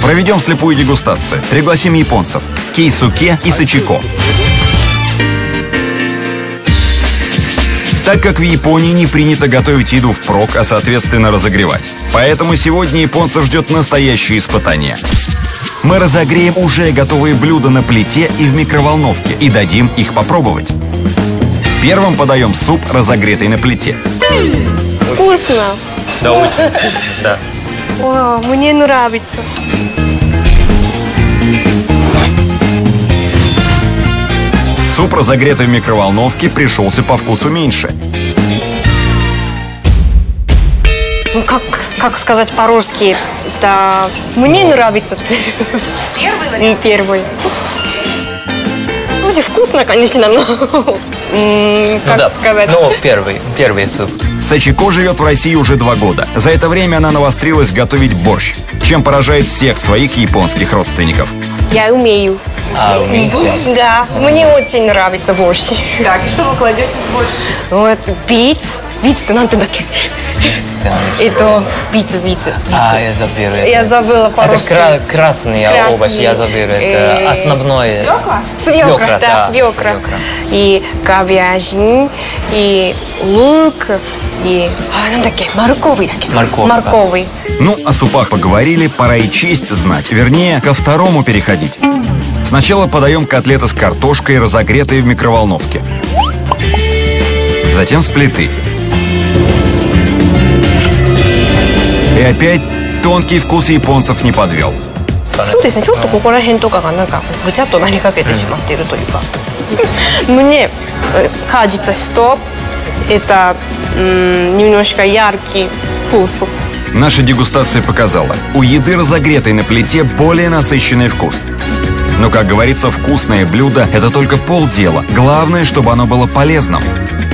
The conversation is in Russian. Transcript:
Проведем слепую дегустацию. Пригласим японцев – Кейсуке и Сачико. Так как в Японии не принято готовить еду впрок, а соответственно разогревать. Поэтому сегодня японцев ждет настоящее испытание. Мы разогреем уже готовые блюда на плите и в микроволновке и дадим их попробовать. Первым подаем суп, разогретый на плите. Вкусно. Да, очень вкусно, да. О, мне нравится. Суп, разогретый в микроволновке, пришелся по вкусу меньше. Ну, как сказать по-русски? Да, мне нравится. Первый вариант? Первый. Очень вкусно, конечно, но... Как сказать? Ну, первый суп. Сачико живет в России уже 2 года. За это время она навострилась готовить борщ, чем поражает всех своих японских родственников. Я умею. А, умеете? Да, мне очень нравится борщ. Так, и что вы кладете в борщ? Вот, биц. Биц-то надо так. Это биц. А, я забыл это. Я забыла по-русски. Это красный овощ, я забыл. Это основное. Свекла? Свекла, да, свекла. И говяжий, и лук, и... Морковый. Ну, о супах поговорили, пора и честь знать. Вернее, ко второму переходить. Сначала подаем котлеты с картошкой, разогретые в микроволновке. Затем с плиты. И опять тонкий вкус японцев не подвел. そうですね、ちょっとここら辺とかがなんかぐちゃっとなりかけてしまっているというか。Мне кажется, что это немножко яркий вкус. Наша дегустация показала, у еды, разогретой на плите, более насыщенный вкус. Но, как говорится, вкусное блюдо – это только полдела. Главное, чтобы оно было полезным.